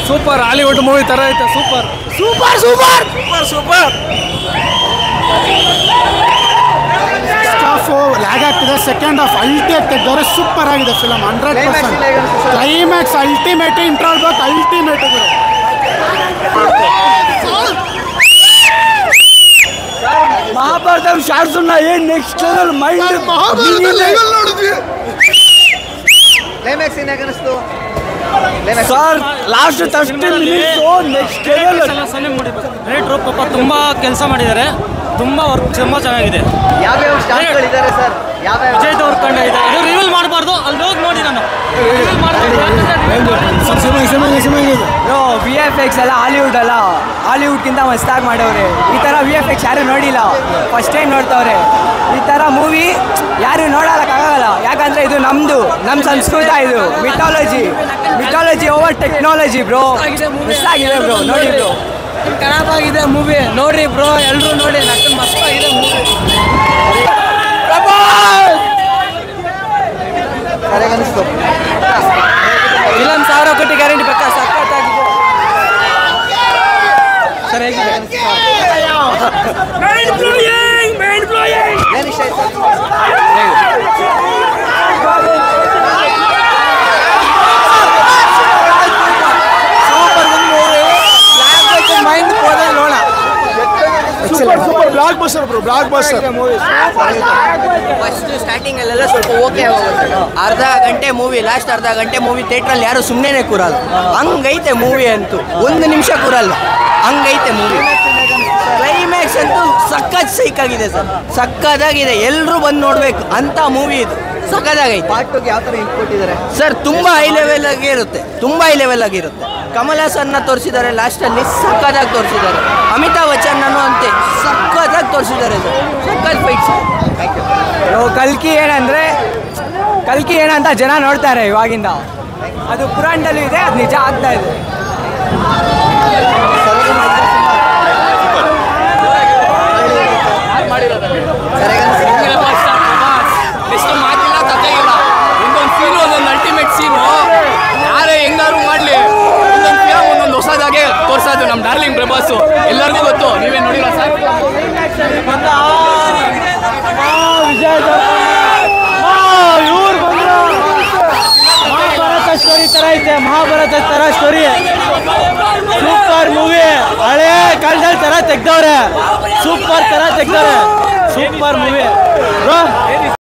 Super Hollywood movie ತರ ಐತೆ. Super super super super super. Half lag ಆಗ್ತಿದೆ, second half ultimate ತೆಗೆದವ್ರೆ. Super ಆಗಿದೆ ಫಿಲಮ್, 100%. ಕ್ಲೈಮ್ಯಾಕ್ಸ್ ಅಲ್ಟಿಮೇಟ್, ಇಂಟ್ರೋಲ್ ಬಾತ್ ಅಲ್ಟಿಮೇಟ್ ಇದೆ. ಮಹಾಭಾರತ ಶಾರ್ಟ್ಸ್ ಏನ್ ನೆಕ್ಸ್ಟ್ ಲೆವೆಲ್ ಮೈಂಡ್. ಕ್ಲೈಮ್ಯಾಕ್ಸ್ ಏನಾಗ ಅನಿಸ್ತು sir? Last 30 minutes next level. ರೇಟ್ರು ಪಾಪ ತುಂಬಾ ಕೆಲಸ ಮಾಡಿದ್ದಾರೆ, ತುಂಬಾ ವರ್ಕ್ ತುಂಬಾ ಚೆನ್ನಾಗಿದೆ. ಯಾವ್ಯಾವ ಸ್ಟಾರ್ಗಳಿದ್ದಾರೆ ಸರ್? ಯಾವ್ಯಾವ ವಿಜಯ್ ದೇವರಕೊಂಡ ಇದೆ. ಇದು ರಿವೀಲ್ ಮಾಡಬಾರ್ದು, ಅಲ್ಲಿ ಹೋಗಿ ನೋಡಿ ನಾನು ರಿವೀಲ್ VFX ಎಲ್ಲ ಹಾಲಿವುಡ್ಗಿಂತ ಮಸ್ತಾಗಿ ಮಾಡವ್ರೆ. ಈ ಥರ VFX ಯಾರು ನೋಡಿಲ್ಲ, ಫಸ್ಟ್ ಟೈಮ್ ನೋಡ್ತವ್ರೆ. ಈ ಥರ ಮೂವಿ ಯಾರು ನೋಡೋಕ್ಕಾಗಲ್ಲ, ಯಾಕಂದರೆ ಇದು ನಮ್ಮ ಸಂಸ್ಕೃತ, ಇದು ಮಿಥಾಲಜಿ ಓವರ್ ಟೆಕ್ನಾಲಜಿ ಬ್ರೋ. ಮಸ್ತಾಗಿದೆ ಬ್ರೋ, ನೋಡಿ ಬ್ರೋ. ಖರಾಬ್ ಆಗಿದೆ ಮೂವಿ, ನೋಡ್ರಿ ಬ್ರೋ, ಎಲ್ಲರೂ ನೋಡಿ. ಮಸ್ತ್ ಆಗಿದೆ ಮೂವಿ. ಅನಿಸ್ತು ಫಿಲಮ್ 1000 ಕೋಟಿ ಗ್ಯಾರಂಟಿ ಪಕ್ಕ. ಸಖತ್ತಾಗಿದೆ ಸರ್. ಹೇಗಿದೆ? ಏನು ಇಷ್ಟ ಆಯ್ತು? Super blockbuster bro, blockbuster. First ಸ್ಟಾರ್ಟಿಂಗಲ್ಲೆಲ್ಲ ಸ್ವಲ್ಪ ಓಕೆ ಹೋಗುತ್ತೆ, ಅರ್ಧ ಗಂಟೆ ಮೂವಿ, ಲಾಸ್ಟ್ ಅರ್ಧ ಗಂಟೆ ಮೂವಿ ಥಿಯೇಟ್ರಲ್ಲಿ ಯಾರು ಸುಮ್ಮನೆ ಕೂರಲ್ಲ. ಹಂಗೈತೆ ಮೂವಿ ಅಂತೂ, 1 ನಿಮಿಷ ಕೂರಲ್ಲ, ಹಂಗೈತೆ ಮೂವಿ. ಕ್ಲೈಮ್ಯಾಕ್ಸ್ ಅಂತೂ ಸೈಕಾಗಿದೆ ಸರ್, ಸಕ್ಕದಾಗಿದೆ. ಎಲ್ಲರೂ ಬಂದು ನೋಡ್ಬೇಕು ಅಂತ ಮೂವಿ ಇದು. ಸಕ್ಕದಾಗೈತೆ. ಪಾರ್ಟ್ 2ಗೆ ಯಾವ ಥರ ಇಂಟ್ ಕೊಟ್ಟಿದ್ದಾರೆ ಸರ್? ತುಂಬ ಹೈ ಲೆವೆಲ್ ಆಗಿರುತ್ತೆ. ಕಮಲ್ ಹಾಸನ್ನ ತೋರಿಸಿದ್ದಾರೆ ಲಾಸ್ಟಲ್ಲಿ, ಸಕ್ಕದಾಗಿ ತೋರಿಸಿದ್ದಾರೆ. ಅಮಿತಾಬ್ ಬಚ್ಚನ್ನೂ ಅಂತೆ ಸಕ್ಕದಾಗಿ ತೋರಿಸಿದ್ದಾರೆ ಸರ್, ಸಕ್ಕತ್ ಫೈಟ್ಸ್. ಕಲ್ಕಿ ಏನಂತ ಜನ ನೋಡ್ತಾರೆ ಇವಾಗಿಂದ. ಅದು ಪುರಾಣದಲ್ಲೂ ಇದೆ, ಅದು ನಿಜ ಆಗ್ತಾ ಇದೆ. ಎಷ್ಟು ಮಾತಿಲ್ಲ, ಕಥೆ ಇಲ್ಲ. ಒಂದೊಂದು ಸೀನು, ಒಂದೊಂದು ಅಲ್ಟಿಮೇಟ್ ಸೀನು. ಯಾರೇ ಹೆಂಗಾರು ಮಾಡಲಿ, ಒಂದೊಂದು ಫಿಲಮ್ ಒಂದೊಂದು ಹೊಸದಾಗೆ ತೋರಿಸೋದು ನಮ್ಮ ಡಾರ್ಲಿಂಗ್ ಪ್ರಭಾಸು. ಎಲ್ಲರಿಗೂ ಗೊತ್ತು, ನೀವೇ ನೋಡಿಲ್ಲ ಸರ್. ಸ್ಟೋರಿ ತರ ಐತೆ, ಮಹಾಭಾರತ ತರ ಸ್ಟೋರಿ. ಸೂಪರ್ ಮೂವಿ, ಹಳೆ ಕಾಲದಲ್ಲಿ ತರ ತೆಗ್ದವ್ರೆ, ಸೂಪರ್ ತರ ತೆಗ್ದವ್ರೆ. Super movie bro.